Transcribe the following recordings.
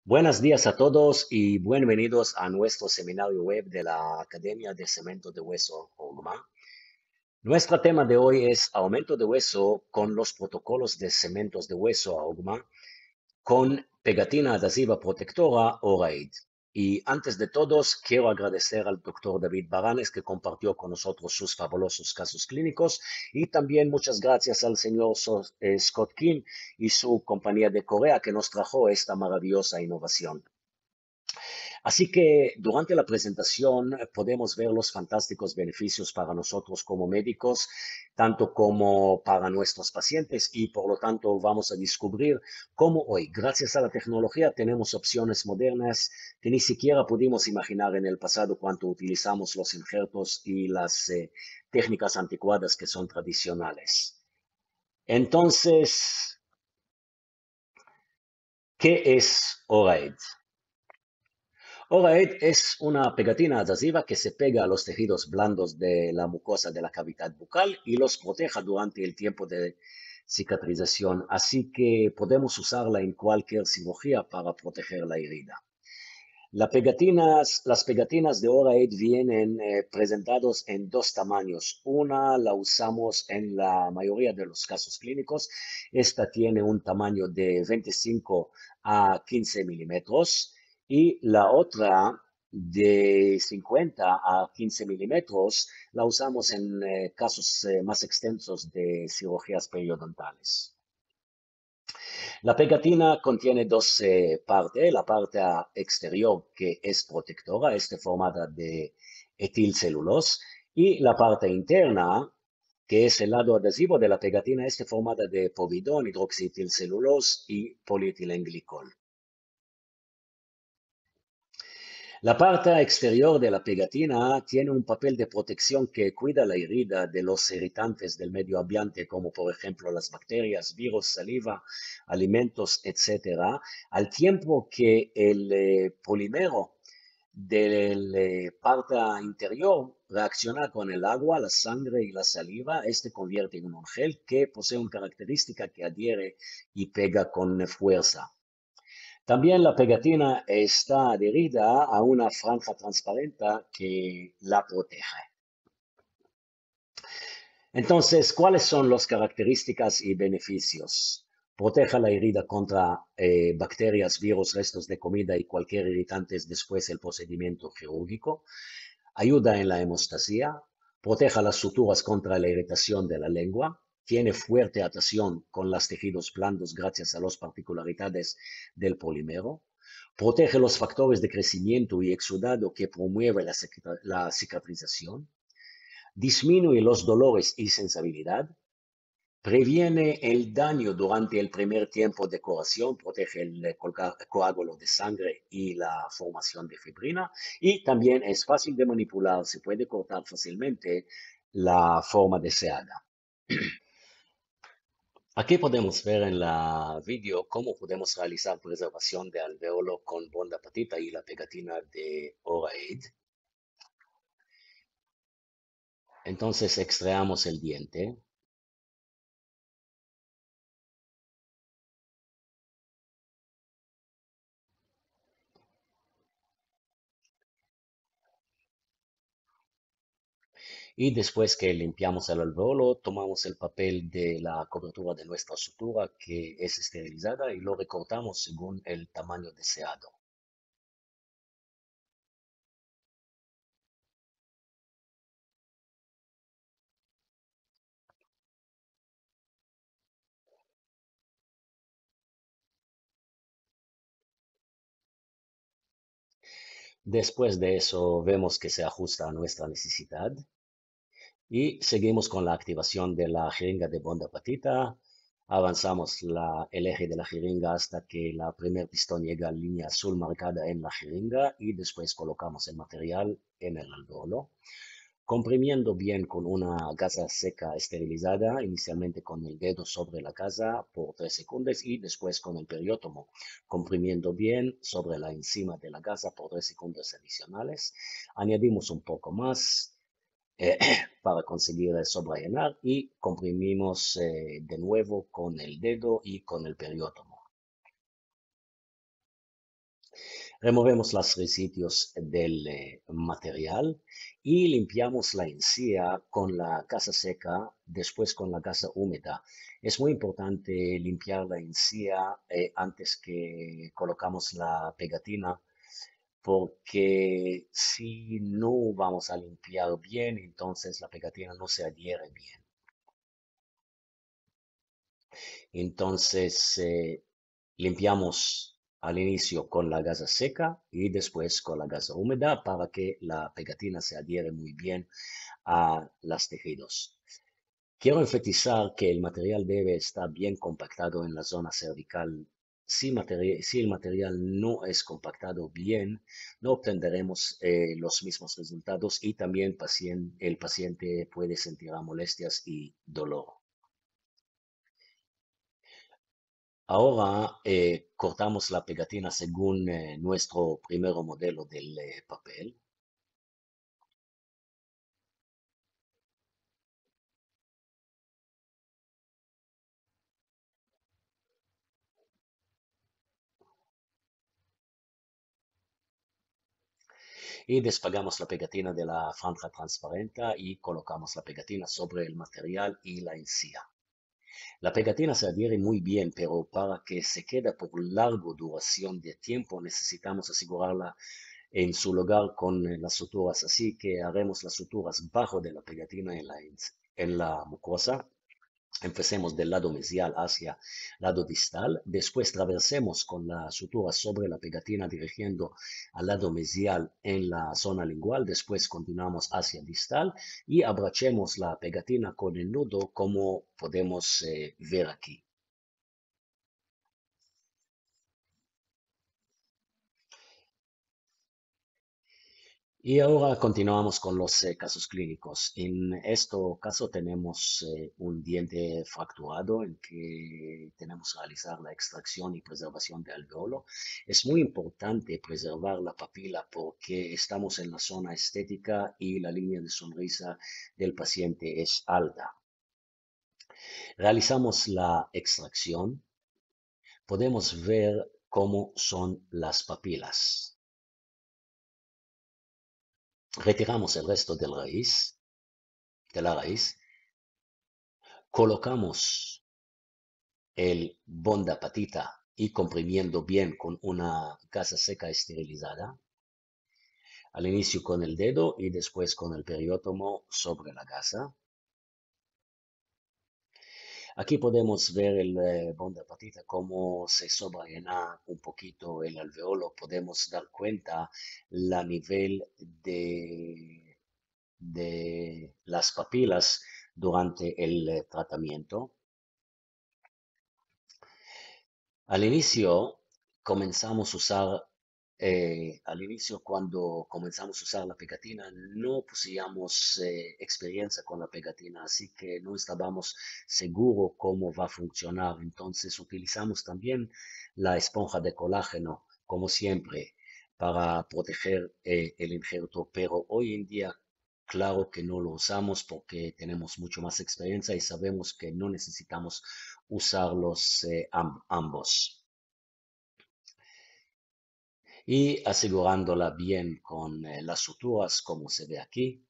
Buenos días a todos y bienvenidos a nuestro seminario web de la Academia de Cemento de Hueso Ogma. Nuestro tema de hoy es aumento de hueso con los protocolos de cementos de hueso Ogma con pegatina adhesiva protectora ORAID. Y antes de todos, quiero agradecer al doctor David Baranes que compartió con nosotros sus fabulosos casos clínicos y también muchas gracias al señor Scott King y su compañía de Corea que nos trajo esta maravillosa innovación. Así que durante la presentación podemos ver los fantásticos beneficios para nosotros como médicos, tanto como para nuestros pacientes y por lo tanto vamos a descubrir cómo hoy, gracias a la tecnología, tenemos opciones modernas que ni siquiera pudimos imaginar en el pasado cuando utilizamos los injertos y las técnicas anticuadas que son tradicionales. Entonces, ¿qué es ORAID? ORAID es una pegatina adhesiva que se pega a los tejidos blandos de la mucosa de la cavidad bucal y los proteja durante el tiempo de cicatrización, así que podemos usarla en cualquier cirugía para proteger la herida. Las pegatinas de ORAID vienen presentados en dos tamaños. Una la usamos en la mayoría de los casos clínicos. Esta tiene un tamaño de 25 a 15 milímetros y la otra de 50 a 15 milímetros la usamos en casos más extensos de cirugías periodontales. La pegatina contiene dos partes, la parte exterior que es protectora, está formada de etilcelulos, y la parte interna, que es el lado adhesivo de la pegatina, está formada de povidón, hidroxietilcelulos y polietilenglicol. La parte exterior de la pegatina tiene un papel de protección que cuida la herida de los irritantes del medio ambiente, como por ejemplo las bacterias, virus, saliva, alimentos, etcétera, al tiempo que el polímero de la parte interior reacciona con el agua, la sangre y la saliva. Este convierte en un gel que posee una característica que adhiere y pega con fuerza. También la pegatina está adherida a una franja transparente que la protege. Entonces, ¿cuáles son las características y beneficios? Protege la herida contra bacterias, virus, restos de comida y cualquier irritante después del procedimiento quirúrgico. Ayuda en la hemostasia. Protege las suturas contra la irritación de la lengua. Tiene fuerte adhesión con los tejidos blandos gracias a las particularidades del polímero. Protege los factores de crecimiento y exudado que promueven la cicatrización. Disminuye los dolores y sensibilidad. Previene el daño durante el primer tiempo de curación, protege el coágulo de sangre y la formación de fibrina. Y también es fácil de manipular, se puede cortar fácilmente la forma deseada. Aquí podemos ver en la video cómo podemos realizar preservación de alveolo con bonda patita y la pegatina de ORAID. Entonces extraemos el diente y después que limpiamos el alveolo, tomamos el papel de la cobertura de nuestra sutura que es esterilizada y lo recortamos según el tamaño deseado. Después de eso vemos que se ajusta a nuestra necesidad y seguimos con la activación de la jeringa de bonda patita. Avanzamos el eje de la jeringa hasta que la primer pistón llega a la línea azul marcada en la jeringa y después colocamos el material en el alveolo, comprimiendo bien con una gasa seca esterilizada, inicialmente con el dedo sobre la gasa por 3 segundos y después con el periótomo, comprimiendo bien sobre la encima de la gasa por 3 segundos adicionales. Añadimos un poco más eh, para conseguir sobrellenar y comprimimos de nuevo con el dedo y con el periótomo. Removemos los residuos del material y limpiamos la encía con la gasa seca, después con la gasa húmeda. Es muy importante limpiar la encía antes que colocamos la pegatina, porque si no vamos a limpiar bien, entonces la pegatina no se adhiere bien. Entonces, limpiamos al inicio con la gasa seca y después con la gasa húmeda para que la pegatina se adhiere muy bien a los tejidos. Quiero enfatizar que el material debe estar bien compactado en la zona cervical. Si el material no es compactado bien, no obtendremos los mismos resultados y también el paciente puede sentir molestias y dolor. Ahora cortamos la pegatina según nuestro primer modelo del papel y despegamos la pegatina de la franja transparente y colocamos la pegatina sobre el material y la encía. La pegatina se adhiere muy bien, pero para que se quede por larga duración de tiempo necesitamos asegurarla en su lugar con las suturas. Así que haremos las suturas bajo de la pegatina en la mucosa. Empecemos del lado mesial hacia el lado distal, después traversemos con la sutura sobre la pegatina dirigiendo al lado mesial en la zona lingual, después continuamos hacia distal y abrachemos la pegatina con el nudo como podemos ver aquí. Y ahora continuamos con los casos clínicos. En este caso tenemos un diente fracturado en que tenemos que realizar la extracción y preservación del alveolo. Es muy importante preservar la papila porque estamos en la zona estética y la línea de sonrisa del paciente es alta. Realizamos la extracción. Podemos ver cómo son las papilas. Retiramos el resto de la raíz. Colocamos el bonda patita y comprimiendo bien con una gasa seca esterilizada, al inicio con el dedo y después con el periótomo sobre la gasa. Aquí podemos ver el bonda patita cómo se sobrellena un poquito el alveolo. Podemos dar cuenta la nivel de las papilas durante el tratamiento. Al inicio comenzamos a usar, al inicio cuando comenzamos a usar la pegatina, no poseíamos experiencia con la pegatina, así que no estábamos seguros cómo va a funcionar. Entonces utilizamos también la esponja de colágeno, como siempre, para proteger el injerto, pero hoy en día, claro que no lo usamos porque tenemos mucho más experiencia y sabemos que no necesitamos usarlos ambos. Y asegurándola bien con las suturas, como se ve aquí.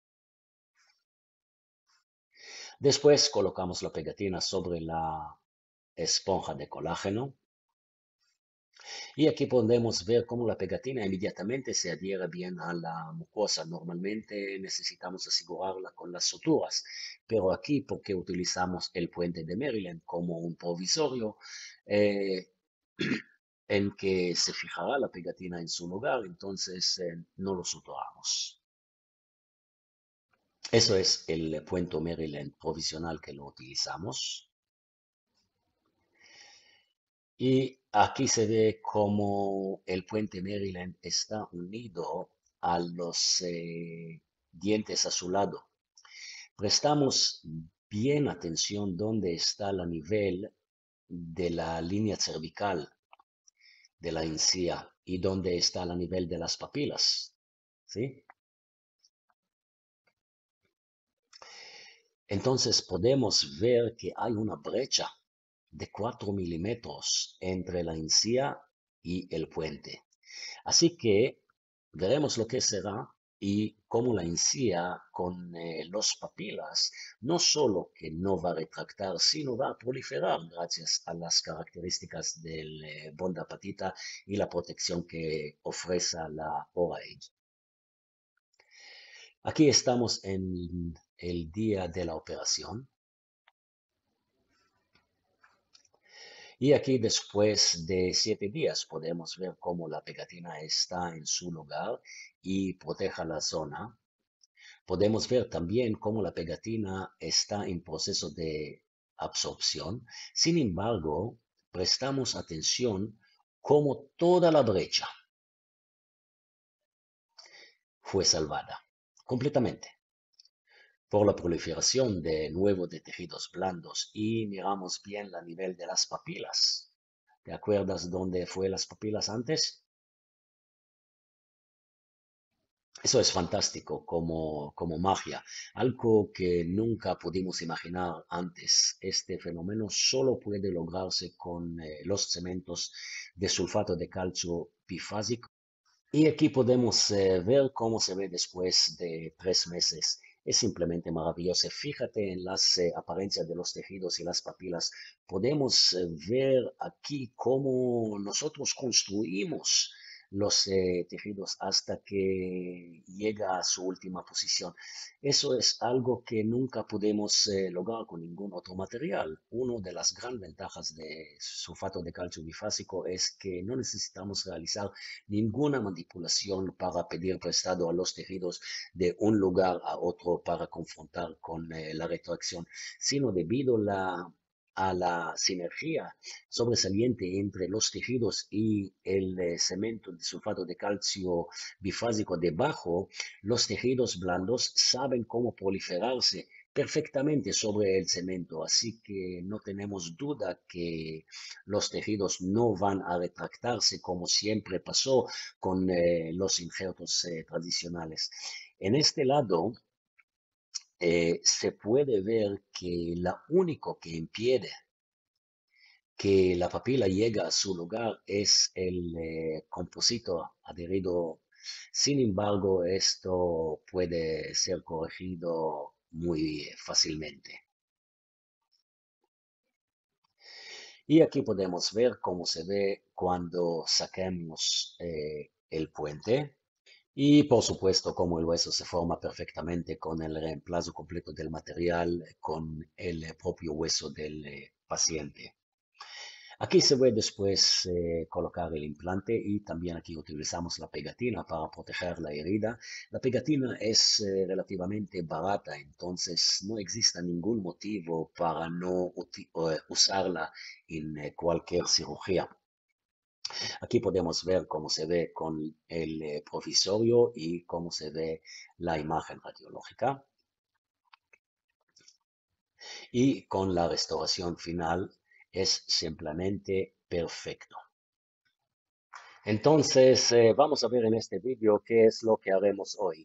Después colocamos la pegatina sobre la esponja de colágeno. Y aquí podemos ver cómo la pegatina inmediatamente se adhiere bien a la mucosa. Normalmente necesitamos asegurarla con las suturas, pero aquí porque utilizamos el puente de Maryland como un provisorio, eh, en que se fijará la pegatina en su lugar, entonces no lo suturamos. Eso es el puente Maryland provisional que lo utilizamos. Y aquí se ve cómo el puente Maryland está unido a los dientes a su lado. Prestamos bien atención dónde está el nivel de la línea cervical de la encía y dónde está a nivel de las papilas. ¿Sí? Entonces podemos ver que hay una brecha de 4 milímetros entre la encía y el puente. Así que veremos lo que será y cómo la encía con los papilas no solo que no va a retractar, sino va a proliferar gracias a las características del Bonda Patita y la protección que ofrece la ORAID. Aquí estamos en el día de la operación. Y aquí después de 7 días podemos ver cómo la pegatina está en su lugar y proteja la zona. Podemos ver también cómo la pegatina está en proceso de absorción. Sin embargo, prestamos atención cómo toda la brecha fue salvada completamente por la proliferación de nuevo de tejidos blandos y miramos bien el nivel de las papilas. ¿Te acuerdas dónde fue las papilas antes? Eso es fantástico como magia, algo que nunca pudimos imaginar antes. Este fenómeno solo puede lograrse con los cementos de sulfato de calcio bifásico. Y aquí podemos ver cómo se ve después de 3 meses. Es simplemente maravilloso. Fíjate en las apariencias de los tejidos y las papilas. Podemos ver aquí cómo nosotros construimos los tejidos hasta que llega a su última posición. Eso es algo que nunca podemos lograr con ningún otro material. Una de las grandes ventajas de sulfato de calcio bifásico es que no necesitamos realizar ninguna manipulación para pedir prestado a los tejidos de un lugar a otro para confrontar con la retracción, sino debido a la sinergia sobresaliente entre los tejidos y el cemento de sulfato de calcio bifásico debajo, los tejidos blandos saben cómo proliferarse perfectamente sobre el cemento, así que no tenemos duda que los tejidos no van a retractarse como siempre pasó con los injertos tradicionales. En este lado se puede ver que lo único que impide que la papila llegue a su lugar es el composito adherido. Sin embargo, esto puede ser corregido muy fácilmente. Y aquí podemos ver cómo se ve cuando saquemos el puente. Y por supuesto, cómo el hueso se forma perfectamente con el reemplazo completo del material con el propio hueso del paciente. Aquí se ve después colocar el implante y también aquí utilizamos la pegatina para proteger la herida. La pegatina es relativamente barata, entonces no existe ningún motivo para no usarla en cualquier cirugía. Aquí podemos ver cómo se ve con el provisorio y cómo se ve la imagen radiológica. Y con la restauración final es simplemente perfecto. Entonces, vamos a ver en este vídeo qué es lo que haremos hoy.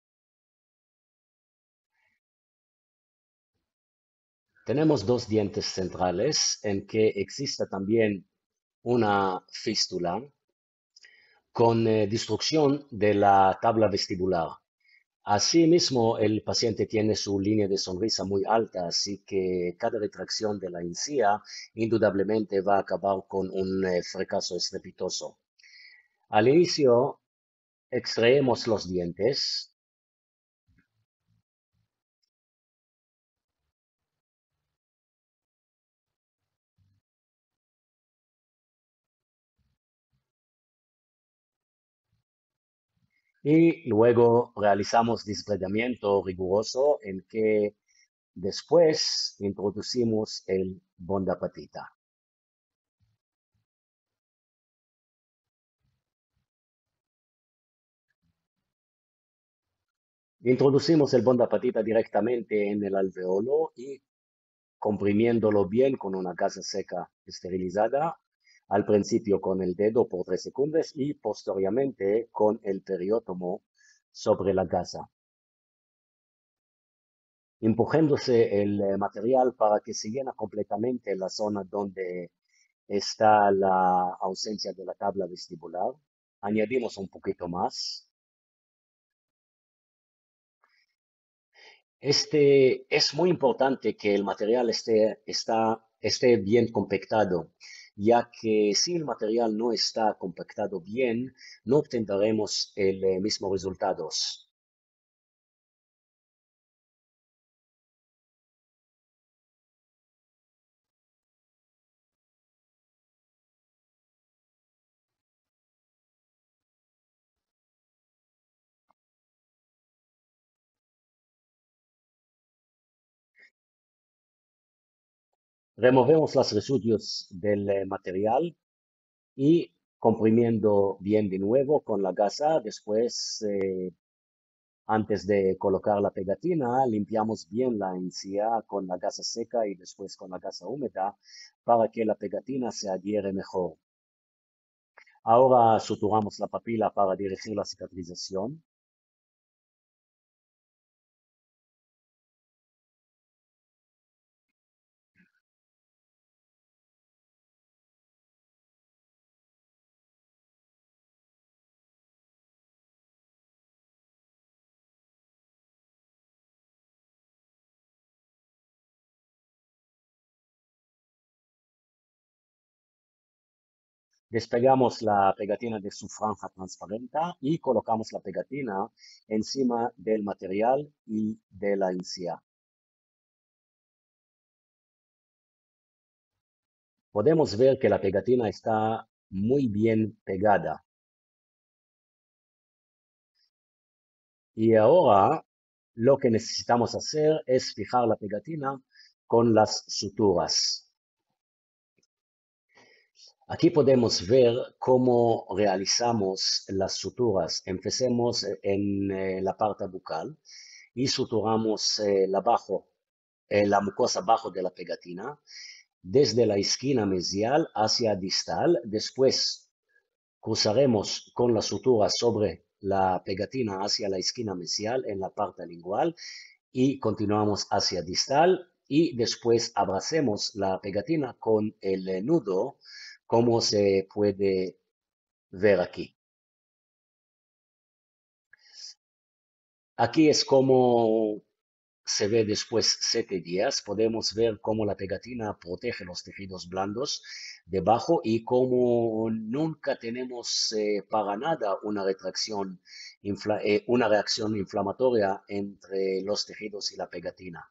Tenemos dos dientes centrales en que existe también una fístula con destrucción de la tabla vestibular. Asimismo, el paciente tiene su línea de sonrisa muy alta, así que cada retracción de la encía indudablemente va a acabar con un fracaso estrepitoso. Al inicio, extraemos los dientes y luego realizamos desbridamiento riguroso en que después introducimos el Bonda Patita. Introducimos el Bonda Patita directamente en el alveolo y comprimiéndolo bien con una gasa seca esterilizada, al principio con el dedo por 3 segundos y posteriormente con el periótomo sobre la gasa, empujándose el material para que se llene completamente la zona donde está la ausencia de la tabla vestibular. añadimos un poquito más. Es muy importante que el material esté bien compactado, ya que si el material no está compactado bien, no obtendremos el mismo resultados. Removemos los residuos del material y comprimiendo bien de nuevo con la gasa. Después, antes de colocar la pegatina, limpiamos bien la encía con la gasa seca y después con la gasa húmeda para que la pegatina se adhiere mejor. Ahora suturamos la papila para dirigir la cicatrización. Despegamos la pegatina de su franja transparente y colocamos la pegatina encima del material y de la encía. Podemos ver que la pegatina está muy bien pegada. Y ahora lo que necesitamos hacer es fijar la pegatina con las suturas. Aquí podemos ver cómo realizamos las suturas. Empecemos en la parte bucal y suturamos la mucosa abajo de la pegatina, desde la esquina mesial hacia distal. Después cruzaremos con la sutura sobre la pegatina hacia la esquina mesial en la parte lingual y continuamos hacia distal y después abracemos la pegatina con el nudo, como se puede ver aquí. Aquí es como se ve después 7 días. Podemos ver cómo la pegatina protege los tejidos blandos debajo y cómo nunca tenemos para nada una reacción inflamatoria entre los tejidos y la pegatina.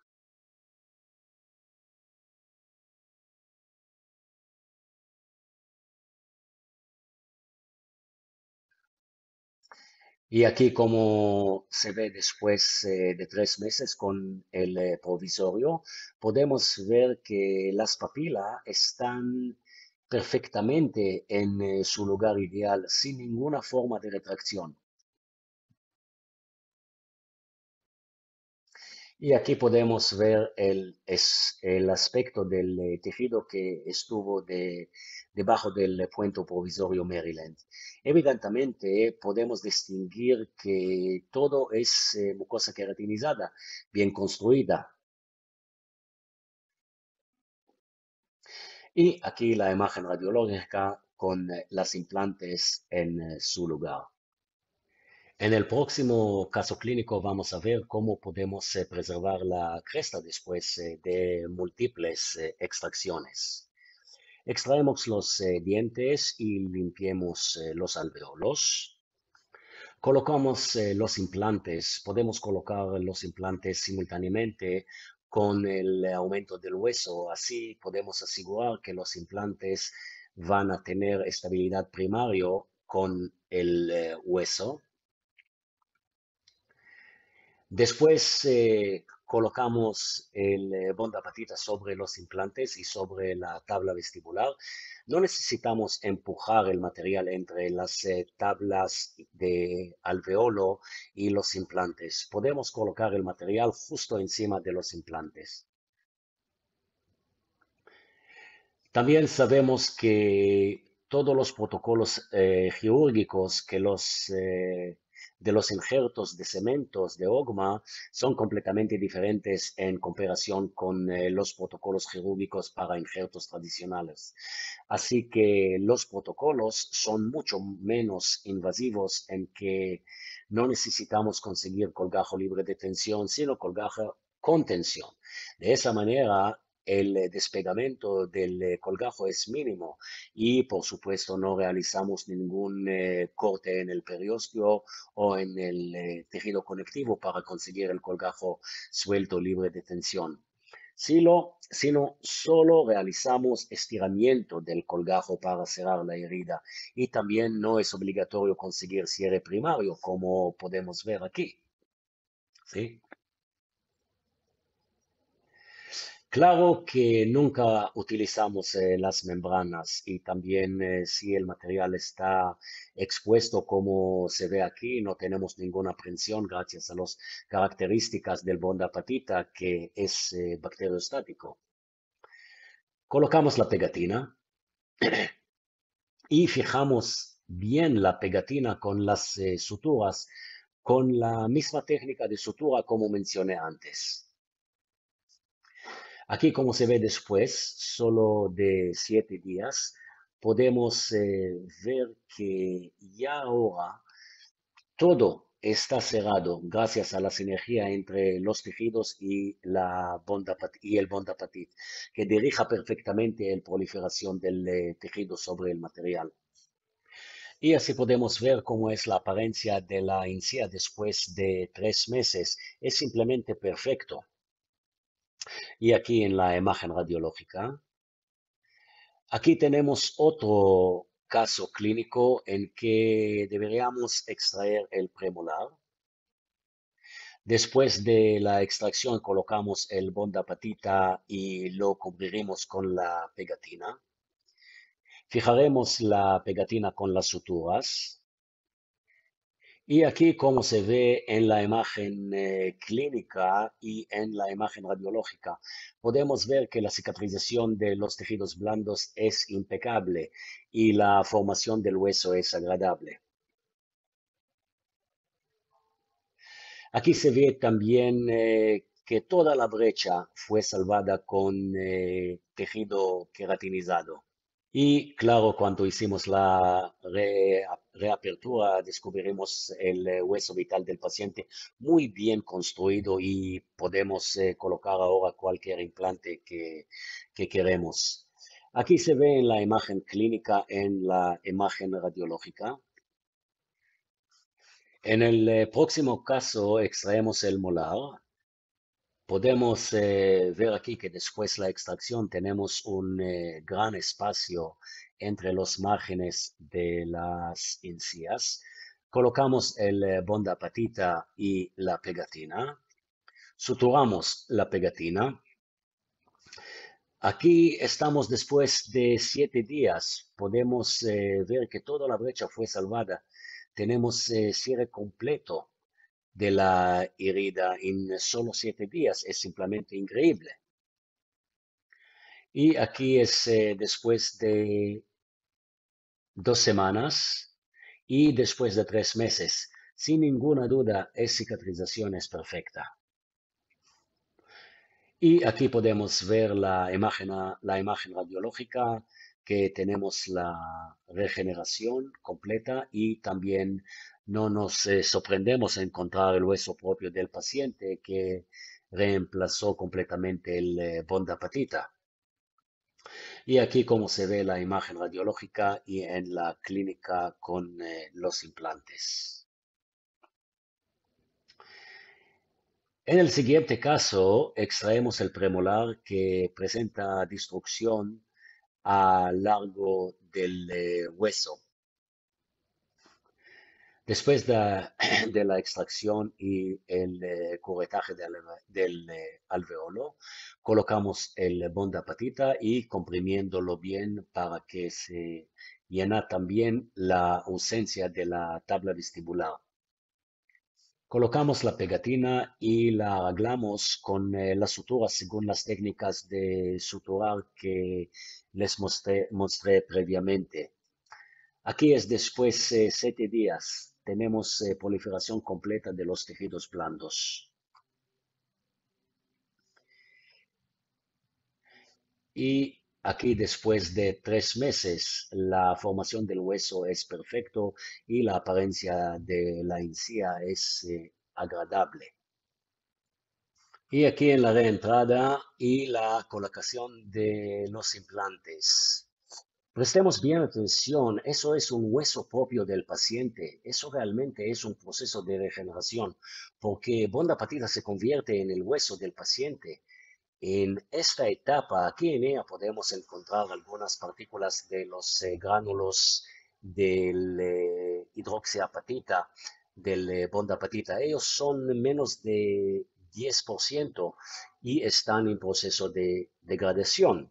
Y aquí, como se ve después de 3 meses con el provisorio, podemos ver que las papilas están perfectamente en su lugar ideal, sin ninguna forma de retracción. Y aquí podemos ver el aspecto del tejido que estuvo debajo del puente provisorio Maryland. Evidentemente, podemos distinguir que todo es mucosa queratinizada, bien construida. Y aquí la imagen radiológica con las implantes en su lugar. En el próximo caso clínico vamos a ver cómo podemos preservar la cresta después de múltiples extracciones. Extraemos los dientes y limpiemos los alveolos. Colocamos los implantes. Podemos colocar los implantes simultáneamente con el aumento del hueso. Así podemos asegurar que los implantes van a tener estabilidad primario con el hueso. Después colocamos el bonda patita sobre los implantes y sobre la tabla vestibular. No necesitamos empujar el material entre las tablas de alveolo y los implantes. Podemos colocar el material justo encima de los implantes. También sabemos que todos los protocolos quirúrgicos que los de los injertos de cementos de OGMA son completamente diferentes en comparación con los protocolos quirúrgicos para injertos tradicionales. Así que los protocolos son mucho menos invasivos en que no necesitamos conseguir colgajo libre de tensión, sino colgajo con tensión. De esa manera, el despegamento del colgajo es mínimo y, por supuesto, no realizamos ningún corte en el periósteo o en el tejido conectivo para conseguir el colgajo suelto libre de tensión. Sino solo realizamos estiramiento del colgajo para cerrar la herida y también no es obligatorio conseguir cierre primario, como podemos ver aquí. ¿Sí? Claro que nunca utilizamos las membranas y también si el material está expuesto como se ve aquí, no tenemos ninguna prensión gracias a las características del bondapatita que es bacteriostático. Colocamos la pegatina y fijamos bien la pegatina con las suturas con la misma técnica de sutura como mencioné antes. Aquí, como se ve después, solo de 7 días, podemos ver que ya ahora todo está cerrado gracias a la sinergia entre los tejidos y, y el bondapatit, que dirija perfectamente la proliferación del tejido sobre el material. Y así podemos ver cómo es la apariencia de la encía después de 3 meses. Es simplemente perfecto. Y aquí en la imagen radiológica, aquí tenemos otro caso clínico en que deberíamos extraer el premolar. Después de la extracción colocamos el bondapatita y lo cubriremos con la pegatina. Fijaremos la pegatina con las suturas. Y aquí, como se ve en la imagen clínica y en la imagen radiológica, podemos ver que la cicatrización de los tejidos blandos es impecable y la formación del hueso es agradable. Aquí se ve también que toda la brecha fue salvada con tejido queratinizado. Y claro, cuando hicimos la reapertura, descubrimos el hueso vital del paciente muy bien construido y podemos colocar ahora cualquier implante que queremos. Aquí se ve en la imagen clínica, en la imagen radiológica. En el próximo caso extraemos el molar. Podemos ver aquí que después de la extracción tenemos un gran espacio entre los márgenes de las encías. Colocamos el bondapatita y la pegatina. Suturamos la pegatina. Aquí estamos después de 7 días. Podemos ver que toda la brecha fue salvada. Tenemos cierre completo de la herida en solo 7 días. Es simplemente increíble. Y aquí es después de 2 semanas y después de 3 meses. Sin ninguna duda, es cicatrización es perfecta. Y aquí podemos ver la imagen radiológica, que tenemos la regeneración completa y también no nos sorprendemos a encontrar el hueso propio del paciente que reemplazó completamente el bondapatita. Y aquí como se ve la imagen radiológica y en la clínica con los implantes. En el siguiente caso, extraemos el premolar que presenta destrucción a largo del hueso. Después de la extracción y el curetaje del alveolo, colocamos el bondapatita y comprimiéndolo bien para que se llena también la ausencia de la tabla vestibular. Colocamos la pegatina y la arreglamos con las suturas según las técnicas de suturar que les mostré previamente. Aquí es después de 7 días. tenemos proliferación completa de los tejidos blandos. Y aquí después de 3 meses, la formación del hueso es perfecto y la apariencia de la encía es agradable. Y aquí en la reentrada y la colocación de los implantes. Prestemos bien atención, eso es un hueso propio del paciente, eso realmente es un proceso de regeneración, porque Bonda Patita se convierte en el hueso del paciente. En esta etapa, aquí en ella podemos encontrar algunas partículas de los gránulos del hidroxiapatita, del bondapatita. Ellos son menos de 10% y están en proceso de degradación.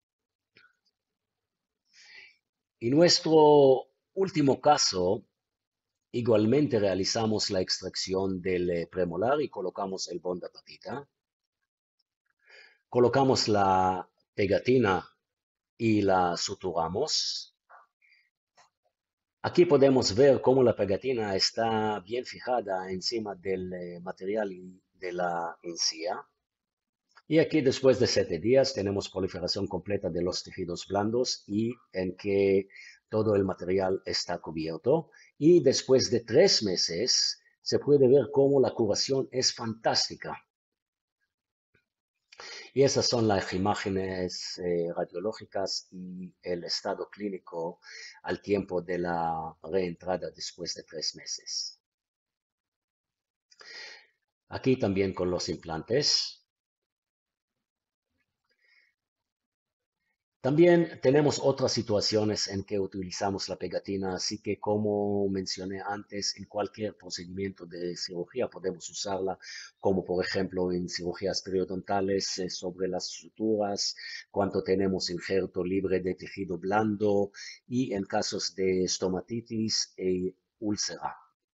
En nuestro último caso, igualmente realizamos la extracción del premolar y colocamos el bondapatita. Colocamos la pegatina y la suturamos. Aquí podemos ver cómo la pegatina está bien fijada encima del material de la encía. Y aquí después de 7 días tenemos proliferación completa de los tejidos blandos y en que todo el material está cubierto. Y después de 3 meses se puede ver cómo la curación es fantástica. Y esas son las imágenes radiológicas y el estado clínico al tiempo de la reentrada después de 3 meses. Aquí también con los implantes. También tenemos otras situaciones en que utilizamos la pegatina, así que como mencioné antes, en cualquier procedimiento de cirugía podemos usarla, como por ejemplo en cirugías periodontales sobre las suturas, cuando tenemos injerto libre de tejido blando y en casos de estomatitis e úlcera.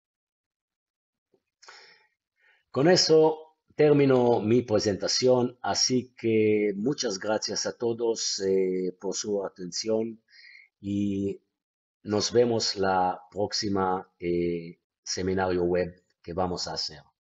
Con eso termino mi presentación, así que muchas gracias a todos por su atención y nos vemos la próxima seminario web que vamos a hacer.